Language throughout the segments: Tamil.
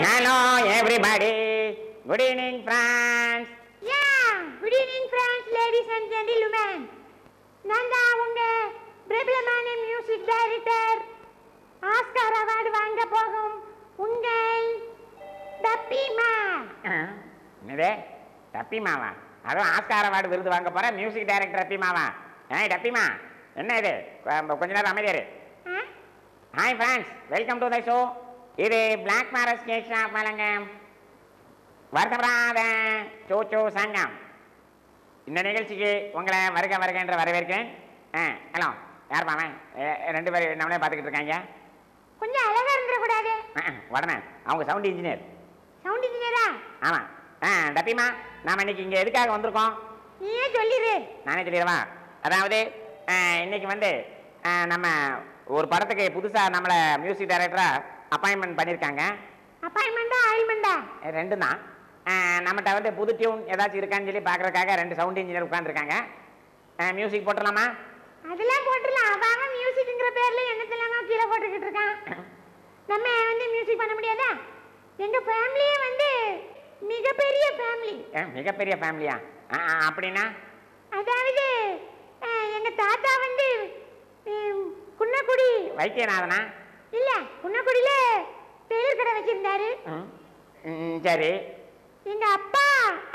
hello everybody. Good evening, friends. Yeah, good evening, friends, ladies and gentlemen. நான் தான் உங்க பிரபலமான மியூசிக் டைரக்டர், ஆஸ்கார் அவார்டு வாங்க போகும் உங்கள் டப்பிமா. என்னது டப்பிமாவா? அதுவும் ஆஸ்கார் அவார்டு விருது வாங்க போற மியூசிக் டைரக்டர் டப்பிமாவா? டப்பிமா என்ன இது? கொஞ்ச நேரம் அமைதியாரு. Hi friends, welcome to the show. இது பிளாக் மேரஸ் கேக் ஷாப் வழங்க வருத்தப்படாத சோச்சோ சங்கம். இந்த நிகழ்ச்சிக்கு உங்களை வருக வருக என்று வரவேற்கிறேன். ஹலோ, யார் பாவன்? ரெண்டு பேரும் நம்மளே பார்த்துக்கிட்டு இருக்காங்க. கொஞ்சம் அழகா இருந்துட கூடாது. உடனே அவங்க சவுண்ட் இன்ஜினியர். சவுண்ட் இன்ஜினியரா? ஆமாம். டப்பிமா, நாம் இன்னைக்கு இங்கே எதுக்காக வந்திருக்கோம்? நீயே சொல்லிடு. நானே சொல்லிடுவா. அதாவது இன்னைக்கு வந்து நம்ம ஒரு படத்துக்கு புதுசாக நம்மளை மியூசிக் டைரக்டராக அப்பாயின்மெண்ட் பண்ணியிருக்காங்க. அப்பாயின்மெண்டா ஆயில்மெண்டா? ரெண்டும் தான். நம்மகிட்ட வந்து புது டியூன் ஏதாச்சும் இருக்கான்னு சொல்லி பார்க்குறதுக்காக ரெண்டு சவுண்ட் இன்ஜினியர் உட்காந்துருக்காங்க. மியூசிக் போட்டுடலாமா? அதெல்லாம் போட்டுடலாம். அவன் மியூசிக்ங்கிற பேர்ல என்னத்தெல்லாம் கீழே போட்டுக்கிட்டு இருக்கான். நம்ம வந்து மியூசிக் பண்ண முடியாதா? எங்க ஃபேமிலியே வந்து மிகப்பெரிய ஃபேமிலி. மிகப்பெரிய ஃபேமிலியா? அப்படின்னா அதாவது எங்க தாத்தா வந்து குன்னக்குடி வைத்தியநாதனா? இல்ல, குன்னக்குடியில டெய்லர் கடை வச்சிருந்தாரு. சரி. எங்க அப்பா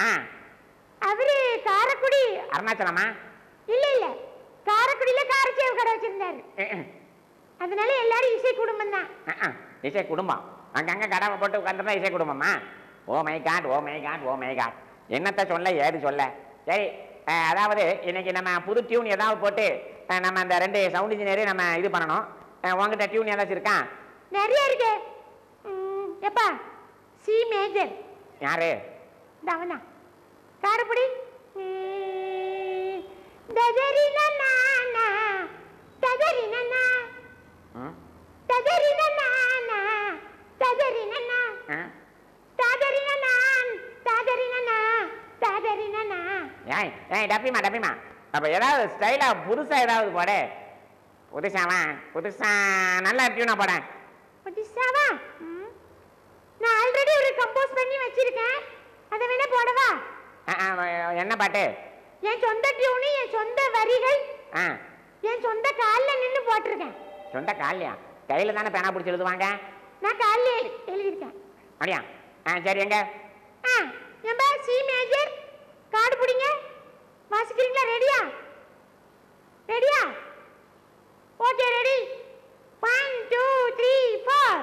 அவரு காரக்குடி. அருணாச்சலமா? இல்ல இல்ல, காரக்குடியில காரச்சேவு கடை வச்சிருந்தாரு. அதனால எல்லாரும் இசை குடும்பம் தான். இசை குடும்பம்? அங்கங்க கடை போட்டு உட்காந்துருந்தா இசை குடும்பமா? Oh my god, oh my god, oh my god. என்னத்த சொல்ல, ஏது சொல்ல. சரி, அதாவது இன்னைக்கு நம்ம புது டியூன் ஏதாவது போட்டு நம்ம அந்த ரெண்டு சவுண்ட் இன்ஜினியரையும் நம்ம இது பண்ணணும். உங்ககிட்ட டியூன் ஏதாச்சும் இருக்கா? நிறைய இருக்கு. எப்பா சி மேஜர். யாரு? தவனா காரக்குடி. தஜரினா நானா தஜரினா நா தஜரினா நானா தஜரினா நா தஜரினா நான் தஜரினா நா தஜரினா நா. ஏய் டப்பிமா, டப்பிமா, அப்ப ஏதாவது ஸ்டைலா புதுசா ஏதாவது போடு. புதுசாவா? புதுசா நல்லா டியூனா போட. புதுசாவா? நான் ஆல்ரெடி ஒரு கம்போஸ் பண்ணி வச்சிருக்கேன். அதை வேணா போடவா? என்ன பாட்டு? என் சொந்த டியூனு, என் சொந்த வரிகள், என் சொந்த காலில் நின்று போட்டிருக்கேன். சொந்த காலியா? கையில தானே பேனா பிடிச்சி எழுதுவாங்க. நான் காலில் எழுதியிருக்கேன். அப்படியா? சரி, எங்க? ஏம்பா சி மேஜர் கார்டு பிடிங்க. வாசிக்கிறீங்களா? ரெடியா? ரெடியா? Okay, ready. 1 2 3 4.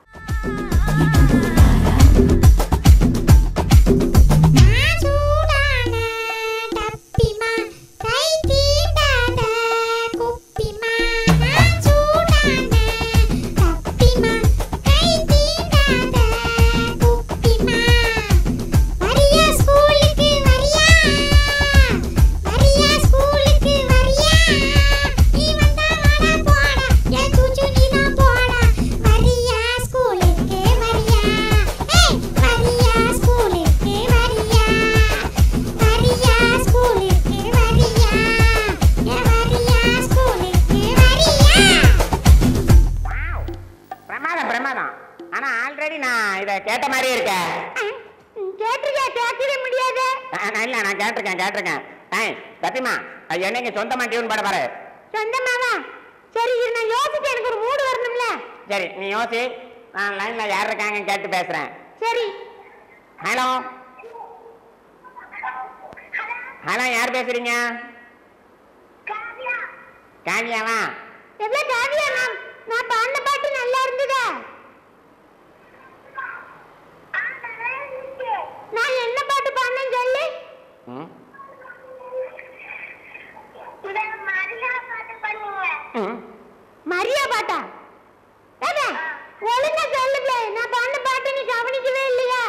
கேட்ட மாதிரி இருக்க. கேட்கவே முடியாது. இல்ல, நான் கேட்டிருக்கேன். சத்தியமா என்னைக்கு சொந்தமா டியூன் பாட பாரு. சொந்தமாவா? சரி, நான் யோசிச்சு எனக்கு ஒரு மூடு வரணும்ல. சரி, நீ யோசி. நான் லைன்ல யார் இருக்காங்க கேட்டு பேசுறேன். சரி. ஹலோ ஹலோ, யார் பேசுறீங்க? காவியாவா? எவ்வளவு காவியா? நான் பாடின பாட்டு நல்லா இருந்ததா? நான் என்ன பாட்டு பாடினேன்னு சொல்லு. மரியா பாட்டா? ஒழுங்கா சொல்லுங்க. நான் பாடின பாட்டு நீ கவனிக்கவே இல்லையா?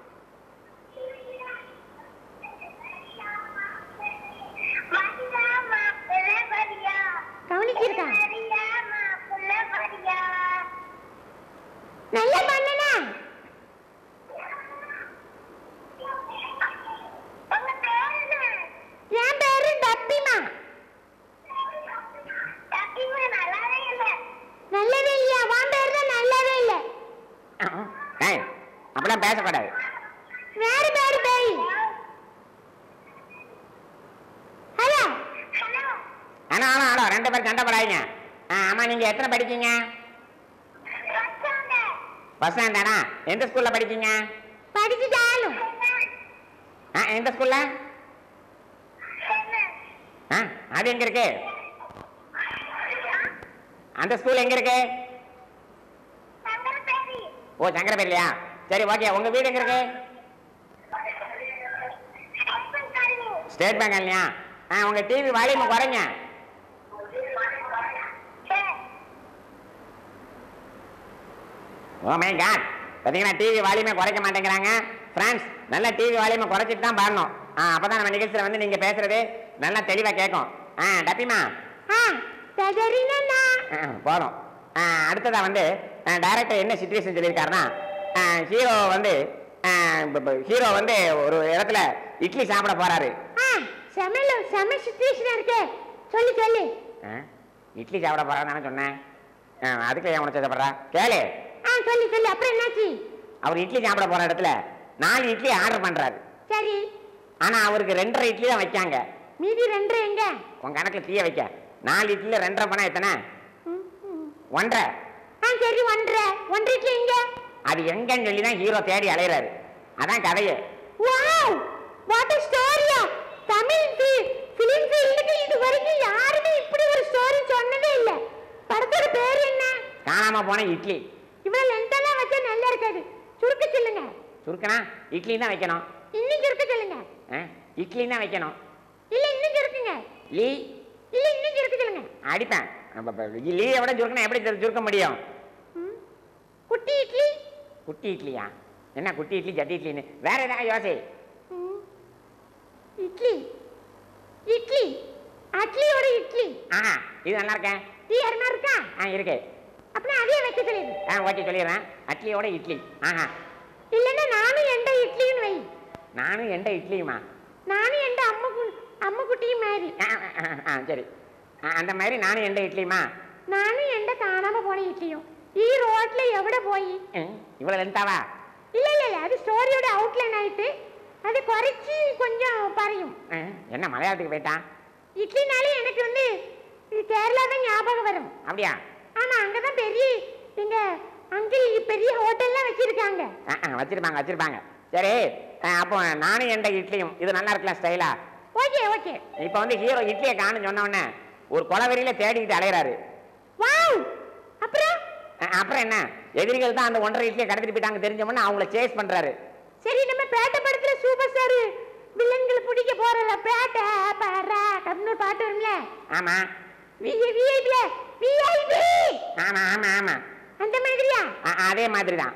கவனிச்சிருக்கா? நல்லா பண்ணனா? என் பேரு டப்பிமா. நல்லாவே இல்லையா? வான் பேரு தான் நல்லாவே இல்லை. அப்படிலாம் பேசக்கூடாது. வேறு வேறு பேய். ஹலோ ஆனா ஆனா ஆனா 2 பேரும் சண்டை போடாதீங்க. ஆமா, நீங்க எத்தனை படிக்கீங்க? ஃபர்ஸ்ட் ஸ்டாண்டர்ட் தானா? எந்த ஸ்கூல்ல படிக்கீங்க? படிச்சுட்டாலும் எந்த ஸ்கூல்ல? அது எங்க இருக்கு? அந்த ஸ்கூல் எங்க இருக்கு? ஓ, சங்கரபேரியா? சரி, ஓகே. உங்க வீடு எங்க இருக்கு? ஸ்டேட் பேங்க் இல்லையா? உங்க டிவி வால்யூம் குறைங்க. ஓ மை காட், பார்த்தீங்கன்னா டிவி வால்யூமே குறைக்க மாட்டேங்கிறாங்க. ஃப்ரெண்ட்ஸ், நல்லா டிவி வால்யூமை குறைச்சிட்டு தான் பாடணும். அப்பதான் நம்ம நிகழ்ச்சியில் வந்து நீங்க பேசுறது நல்லா தெளிவா கேட்கும். டப்பிமா போதும். அடுத்ததா வந்து டைரக்டர் என்ன சிச்சுவேஷன் சொல்லியிருக்காருன்னா, ஹீரோ வந்து ஒரு இடத்துல இட்லி சாப்பிட போறாரு. இட்லி சாப்பிட போறாரு நான் சொன்னேன். அதுக்கு ஏன் உனக்கு சாப்பிட்றா கேளு. சொல்லி அப்புறம் என்னாச்சு? அவர் இட்லி சாப்பிட போற இடத்துல 4 இட்லி ஆர்டர் பண்றாரு. சரி. ஆனா அவருக்கு 2.5 இட்லி தான் வைக்காங்க. மீதி 2 எங்க? உங்க கணக்குல தீய வைக்க. 4 இட்லில 2.5 பண்ணா எத்தனை? 1.5. சரி, 1.5 இட்லி எங்க? அது எங்கன்னு சொல்லி தான் ஹீரோ தேடி அலையறாரு. அதான் கதையே. Wow, what a story! Tamil film ஃபீல்டுக்கு இதுவரைக்கும் யாருமே இப்படி ஒரு ஸ்டோரி சொன்னதே இல்ல. படத்தோட பேர் என்ன? காணாம போன இட்லி. இவ்வளவு லென்த்தெல்லாம் வச்சா நல்லா இருக்காது. சுருக்க சொல்லுங்க. சுருக்கனா இட்லி தான் வைக்கணும். இன்னும் சுருக்க சொல்லுங்க. இட்லி தான் வைக்கணும். இல்ல இன்னும் சுருக்குங்க. லீ. இல்ல இன்னும் சுருக்க சொல்லுங்க. அடிப்பேன். லீயை விட சுருக்கனா எப்படி சுருக்க முடியும்? குட்டி இட்லி. குட்டி இட்லியா? என்ன குட்டி இட்லி ஜட்டி இட்லின்னு வேற ஏதாவது யோசி. இட்லி இட்லி அட்லியோட இட்லி. இது நல்லா இருக்கேன். டீ அருமா இருக்கா? இருக்கு. அப்படியே அதே வைக்க சொல்லிடு. ஓகே, சொல்லிடுறேன். அட்லியோட இட்லி. இல்லன்னா நானும் எண்ட இட்லின்னு வை. நானும் எண்ட இட்லியுமா? நானும் எண்ட அம்மா குட்டியும் மாதிரி. சரி, அந்த மாதிரி நானும் எண்ட இட்லியுமா? நானும் எண்ட காணாம போன இட்லியும். ரோட்ல எவிட போய் இவ்வளவு லென்த்தாவா? இல்ல இல்ல இல்ல, அது ஸ்டோரியோட அவுட்லைன் ஆயிட்டு அது குறைச்சி கொஞ்சம் பறையும். என்ன மலையாளத்துக்கு போயிட்டான்? இட்லினாலே எனக்கு வந்து கேரளா தான் ஞாபகம் வரும். அப்படியா? ஆமா, அங்கதான் பெரிய எங்க அங்கிள் பெரிய ஹோட்டல்லாம் வச்சிருக்காங்க. வச்சிருப்பாங்க. சரி, அப்போ நானும் எண்ட இட்லியும் இது நல்லா இருக்கலாம் ஸ்டைலா. Okay okay. இப்போ வந்து ஹீரோ இட்லியை காணும் சொன்ன உடனே ஒரு கொலவெறியில தேடிக்கிட்டு அலையறாரு. வாவ், அப்புறம் என்ன, எதிரிகள் தான் அந்த 1.5 இட்லியை கடத்திட்டு போயிட்டாங்க தெரிஞ்சவொடனே அவங்கள சேஸ் பண்றாரு. சரி, நம்ம பேட்டை படத்துல சூப்பர் ஸ்டார் வில்லன்களை பிடிக்க போறல பேட்டை பாரா கம்னு பாட்டு வரும்ல. ஆமா. விஐபி. ஆமா. அந்த மாதிரியா? அதே மாதிரிதான்.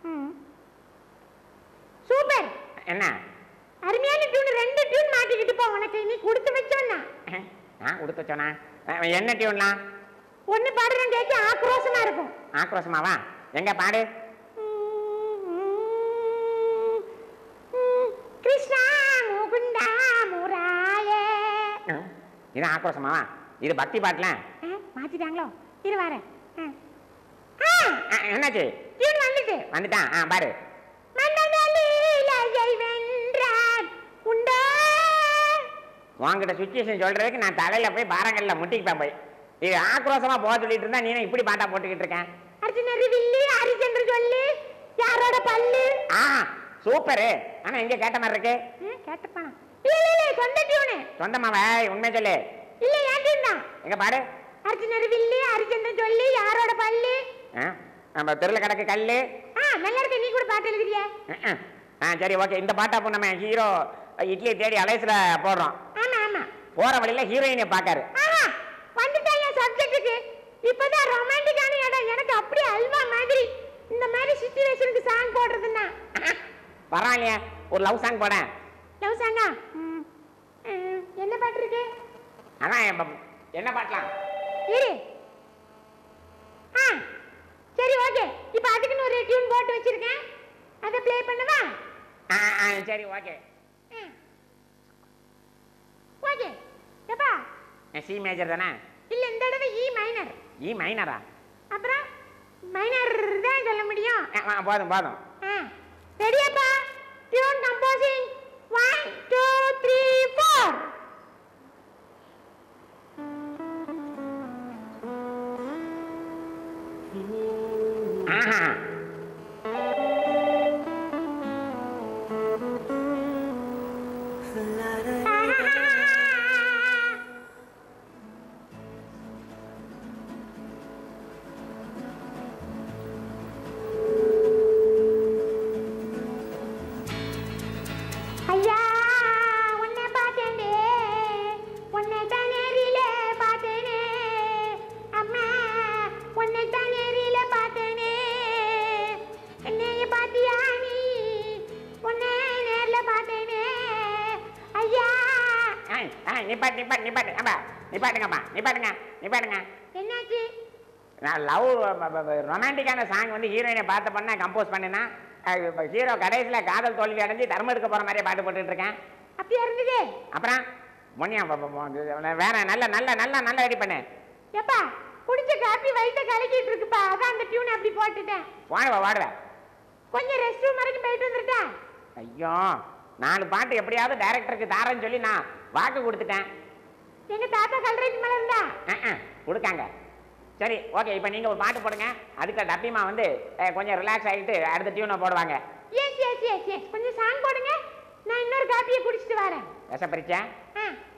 சூப்பர். என்ன அருமையான டியூன். 2 டியூன் மாட்டிக்கிட்டு போ. உனக்கு நீ கொடுத்து வச்சோன்னா. நான் கொடுத்து வச்சோனா? என்ன டியூன்லாம்? ஒன்னு பாடுறேன் கேட்க ஆக்ரோஷமா இருக்கும். ஆக்ரோஷமாவா? எங்க பாடு. கிருஷ்ணா முகுந்தா முராயே. இது ஆக்ரோஷமாவா? இது பக்தி பாட்டுல மாத்திட்டாங்களோ? இரு வரேன். என்னாச்சு? டியூன் வந்துட்டான். பாரு. உங்ககிட்ட சுச்சுவேஷன் சொல்றதுக்கு நான் தலையில போய் பாரங்கள்ல முட்டிக்குப்பேன் போய். இது ஆக்ரோஷமா போக சொல்லிட்டு இருந்தா நீ இப்படி பாட்டா போட்டுக்கிட்டு இருக்கேன். அர்ஜுனரி வில்லி ஹரிச்சந்திர சொல்லி யாரோட பல்லு. சூப்பர். ஆனா எங்க கேட்ட மாதிரி இருக்கு. கேட்டப்பானா? இல்ல சொந்த டியூன். சொந்தமாவா? உண்மை சொல்லு. இல்ல ஏன் டியூன் தான். எங்க பாடு. அர்ஜுனரி வில்லி ஹரிச்சந்திர சொல்லி யாரோட பல்லு. நம்ம தெருல கிடக்கு கல்லு. நல்லா இருக்கு. நீ கூட பாட்டு எழுதுறியா? சரி, ஓகே. இந்த பாட்டா அப்போ நம்ம ஹீரோ இட்லியை தேடி அலைஸ்ல போடுறோம். ஆமா. போற வழியில ஹீரோயினை பாக்காரு. வந்துட்டாங்க சப்ஜெக்ட்டுக்கு. இப்பதான் ரொமான்டிக்கான இடம். எனக்கு அப்படியே அல்வா மாதிரி. இந்த மாதிரி சிச்சுவேஷனுக்கு சாங் போடுறதுன்னா பரவாயில்லையா? ஒரு லவ் சாங் போட. லவ் சாங்கா? என்ன பாட்டு இருக்கு? அதான் என்ன பாட்டலாம் இரு. சரி, ஓகே. இப்போ அதுக்குன்னு ஒரு டியூன் போட்டு வச்சிருக்கேன். அதை ப்ளே பண்ணவா? சரி, ஓகே. ஓகே. எப்பா? சி மேஜர் தானே? இல்ல, இந்த தடவை இ மைனர். இ மைனரா? அப்புறம் மைனர் தான் சொல்ல முடியும். போதும். ரெடியாப்பா? Tune composing 1 2 3 4. ஆஹா ஐயா உன்னை பார்த்தேனே, உன்னை தான் நேரில பார்த்தேனே. அம்மா உன்னை தான் நேரில பார்த்தேனே. என்னைய பாத்தியா நீ? உன்னை நேர்ல பார்த்தேனே. ஐயா நிப்பாட்டுங்க. என்னாச்சு? நான் லவ் ரொமான்டிக்கான சாங் வந்து ஹீரோயினை பார்த்த பண்ண கம்போஸ் பண்ணினா ஹீரோ கடைசியில் காதல் தோல்வி அடைஞ்சு தர்மம் எடுக்க போற மாதிரியே பாட்டு போட்டுட்டு இருக்கேன். அப்படியா இருந்தது? அப்புறம் முன்னியா வேற நல்ல நல்ல நல்ல நல்ல ரெடி பண்ணு. எப்பா குடிச்ச காப்பி வயிற்ற கலக்கிட்டு இருக்குப்பா, அதான் அந்த டியூன் அப்படி போட்டுட்டேன். வாடுவ கொஞ்சம் ரெஸ்ட் ரூம் வரைக்கும் போயிட்டு வந்துட்டா. ஐயோ 4 பாட்டு எப்படியாவது டைரக்டருக்கு தாரேன்னு சொல்லி நான் வாக்கு கொடுத்துட்டேன். எங்க தாத்தா கல்ரைட் மேல இருந்தா கொடுக்காங்க. சரி ஓகே, இப்போ நீங்கள் ஒரு பாட்டு போடுங்க. அதுக்கு டப்பிமா வந்து கொஞ்சம் ரிலாக்ஸ் ஆகிட்டு அடுத்த டியூனை போடுவாங்க. எஸ் கொஞ்சம் சாங் போடுங்க, நான் இன்னொரு காப்பியை குடிச்சிட்டு வரேன். விஷ பறிச்சா